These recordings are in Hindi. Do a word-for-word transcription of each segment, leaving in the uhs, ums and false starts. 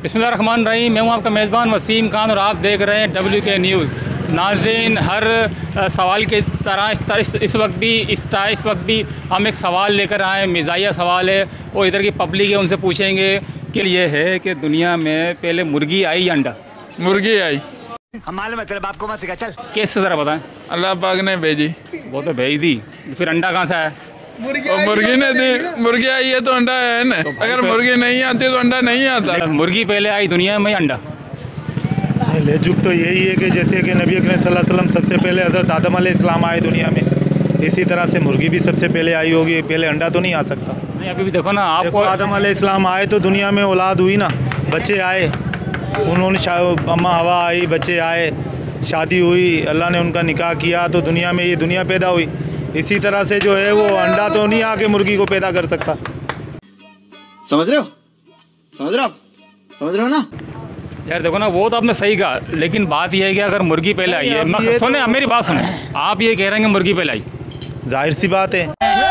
बिस्मिल्लाहिर्रहमानिर्रहीम। मैं हूँ आपका मेज़बान वसीम खान और आप देख रहे हैं डब्ल्यू के न्यूज़। नाज़रीन, हर सवाल के तरह इस, इस, इस वक्त भी इस इस वक्त भी हम एक सवाल लेकर आए हैं, मिज़ाहिया सवाल है और इधर की पब्लिक है, उनसे पूछेंगे कि ये है कि दुनिया में पहले मुर्गी आई या अंडा? मुर्गी आई। हमारे मतलब बाप को मत सिखा, चल कैसे ज़रा बताएं। अल्लाह पाक ने भेजी। वो तो भेज दी, फिर अंडा कहाँ से आया? और मुर्गी ने दी, मुर्गी आई है तो अंडा है ना। तो अगर मुर्गी नहीं आती तो अंडा नहीं आता। मुर्गी पहले आई दुनिया में अंडा? लेजुक तो यही है कि जैसे कि नबी अकरम सल्लल्लाहु अलैहि वसल्लम सबसे पहले हज़रत आदम अलैहिस्सलाम आए दुनिया में, इसी तरह से मुर्गी भी सबसे पहले आई होगी। पहले अंडा तो नहीं आ सकता। नहीं, अभी भी देखो ना, आपको आदम अलैहिस्सलाम आए तो दुनिया में औलाद हुई ना, बच्चे आए, उन्होंने अम्मा हवा आई, बच्चे आए, शादी हुई, अल्लाह ने उनका निकाह किया तो दुनिया में ये दुनिया पैदा हुई। इसी तरह से जो है वो अंडा तो नहीं आके मुर्गी को पैदा कर सकता। समझ रहे हो समझ रहे हो आप समझ रहे हो ना यार? देखो ना, वो तो आपने सही कहा, लेकिन बात यह है कि अगर मुर्गी पहले आई है, सुने तो... मेरी बात सुने, आप ये कह रहे हैं कि मुर्गी पहले आई, जाहिर सी बात है।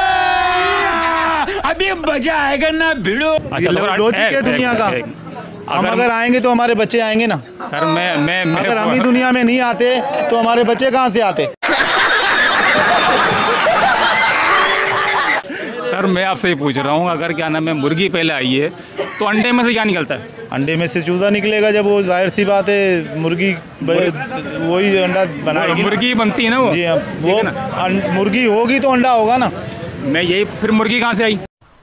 अभी मजा आएगा ना भिड़ो। अच्छा, लॉजिक है दुनिया का। हम अगर आएंगे तो हमारे बच्चे आएंगे ना। सर मैं मैं अगर हम ही दुनिया में नहीं आते तो हमारे बच्चे कहाँ से आते? सर मैं आपसे ही पूछ रहा हूँ, अगर क्या नाम है मुर्गी पहले आई है तो अंडे में से क्या निकलता है? अंडे में से चूजा निकलेगा। जब वो जाहिर सी बात है मुर्गी वही अंडा बनाएगी। मुर्गी बनती है ना वो? जी हाँ, वो मुर्गी होगी तो अंडा होगा ना। मैं यही, फिर मुर्गी कहाँ से आई?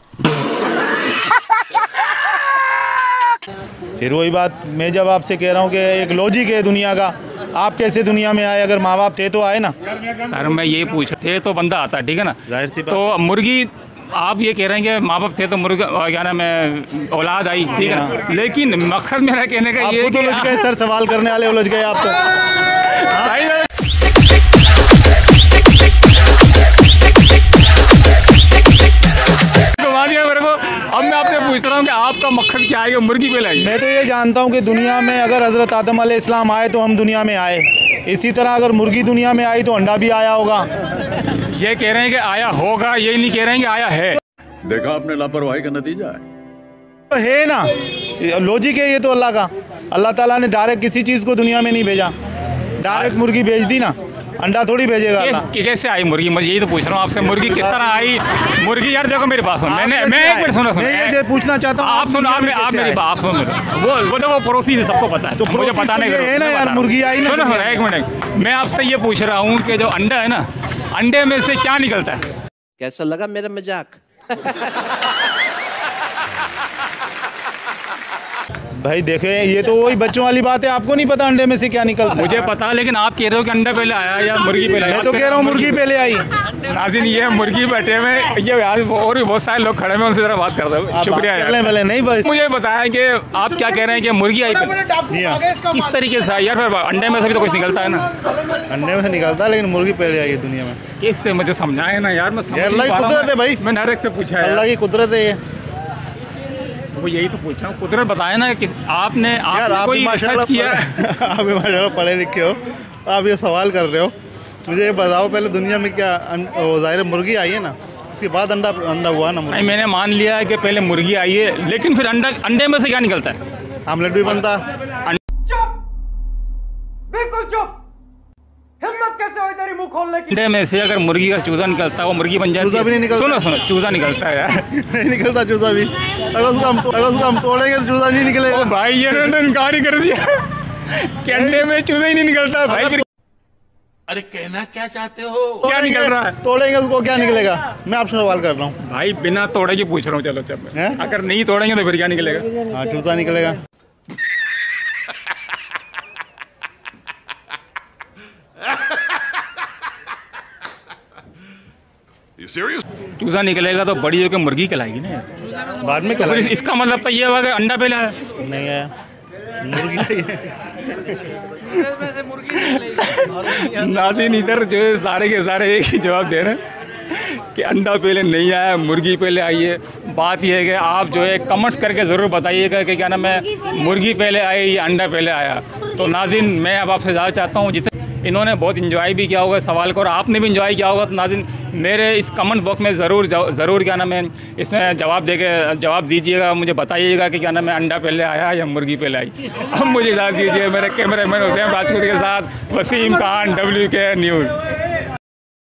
फिर वही बात मैं जब आपसे कह रहा हूँ कि एक लॉजिक है दुनिया का। आप कैसे दुनिया में आए? अगर माँ बाप थे तो आए ना। सर मैं ये पूछ थे तो बंदा आता, ठीक है ना? जाहिर सी बात। तो मुर्गी, आप ये कह रहे हैं कि माँ बाप थे तो मुर्गा क्या नाम है औलाद आई, ठीक है ना? लेकिन मकसद मेरा कहने का ये तो उलझ गए सर, सवाल करने वाले उलझ गए आप तो। मेरे को अब मैं आपसे पूछ रहा हूँ कि आपका मकसद क्या है? मुर्गी पहले आई। मैं तो ये जानता हूँ कि दुनिया में अगर हज़रत आदम अलैहिस्सलाम आए तो हम दुनिया में आए, इसी तरह अगर मुर्गी दुनिया में आई तो अंडा भी आया होगा। ये कह रहे हैं कि आया होगा, ये नहीं कह रहे हैं कि आया है। देखा आपने लापरवाही का नतीजा है। तो है ना, लॉजिक है ये तो अल्लाह का। अल्लाह ताला ने डायरेक्ट किसी चीज़ को दुनिया में नहीं भेजा, डायरेक्ट मुर्गी भेज दी ना, अंडा थोड़ी भेजेगा अल्लाह। कैसे आई मुर्गी? मैं यही तो पूछ रहा हूँ आपसे, मुर्गी किस तरह आई? मुर्गी यार देखो मेरे पास सुन, मैंने मैं एक मिनट सुनो सुनो ये पूछना चाहता हूँ। आप सुनो, आप आप मेरी बात सुनो। वो वो देखो पड़ोसी से सबको पता है, तो मुझे बताने है ना यार, मुर्गी आई ना। सुनो एक मिनट, मैं आपसे ये पूछ रहा हूँ कि जो अंडा है ना, अंडे में से क्या निकलता है? कैसा लगा मेरा मजाक? भाई देखे, ये तो वही बच्चों वाली बात है। आपको नहीं पता अंडे में से क्या निकलता? मुझे पता, लेकिन आप कह रहे हो कि अंडा पहले आया या मुर्गी पहले आया? मैं तो कह रहा हूँ मुर्गी पहले आई। नाज़रीन, ये मुर्गी बैठे हुए, ये और भी बहुत सारे लोग खड़े हैं, उनसे जरा बात कर रहा हूँ। शुक्रिया यार। नहीं बस मुझे बताया कि आप क्या कह रहे हैं कि मुर्गी आई पहले, किस तरीके से आई यार? फिर अंडे में से भी तो कुछ निकलता है ना। अंडे में से निकलता है, लेकिन मुर्गी पहले आई दुनिया में। कैसे? मुझे समझाए ना यार। मैं अल्लाह की कुदरत है भाई, मैंने हर एक से पूछा है। अल्लाह की कुदरत है ये। वो यही तो पूछ रहा हूँ, कुदरत बताए ना कि आपने यार आप कोई रिसर्च किया? आप भी माशाल्लाह पढ़े लिखे हो, आप ये सवाल कर रहे हो। मुझे ये बताओ पहले दुनिया में क्या ज़ाहिर मुर्गी आई है ना, उसके बाद अंडा अंडा हुआ ना? नहीं, मैंने मान लिया है कि पहले मुर्गी आई है, लेकिन फिर अंडा अंडे में से क्या निकलता है? आमलेट भी बनता है। चुप, बिल्कुल चुप। हिम्मत कैसे हुई तेरी मुंह खोलने की? अंडे में से अगर मुर्गी का चूजा निकलता है वो मुर्गी बन जाती है। सुनो सुनो, चूजा निकलता है यार। नहीं निकलता चूजा भी। अगर उसको हम अगर उसको हम तोड़ेंगे तो चूजा नहीं निकलेगा। भाई ये ने इनकार ही कर दिया कि अंडे में चूजा ही नहीं निकलता भाई। फिर अरे कहना क्या चाहते हो? क्या निकल रहा है? तोड़ेंगे उसको क्या निकलेगा? मैं आपसे सवाल कर रहा हूँ भाई, बिना तोड़े की पूछ रहा हूँ। चलो चल, अगर नहीं तोड़ेंगे तो फिर क्या निकलेगा? हाँ, चूजा निकलेगा। चूजा निकलेगा तो बड़ी होकर मुर्गी कहलाएगी ना यार, बाद में कहलाएगी। इसका मतलब तो ये हुआ कि अंडा पहले आया? नहीं आया, मुर्गी। नाज़रीन, इधर जो है सारे के सारे एक ही जवाब दे रहे हैं कि अंडा पहले नहीं आया, मुर्गी पहले आई है। बात यह है कि आप जो है कमेंट्स करके ज़रूर बताइएगा कि क्या नाम है, मुर्गी पहले आई या अंडा पहले आया। तो नाज़रीन, मैं अब आपसे ज़्यादा चाहता हूँ जितने इन्होंने बहुत इंजॉय भी किया होगा सवाल को, और आपने भी इंजॉय किया होगा। तो नाज़रीन मेरे इस कमेंट बॉक्स में ज़रूर ज़रूर क्या नाम है इसमें जवाब दे के जवाब दीजिएगा, मुझे बताइएगा कि क्या नाम है अंडा पहले आया या मुर्गी पहले आई। अब मुझे इजाज़त दीजिए, मेरे कैमरा मैन हुसैन राजपूत के साथ Wasim Khan, W K news.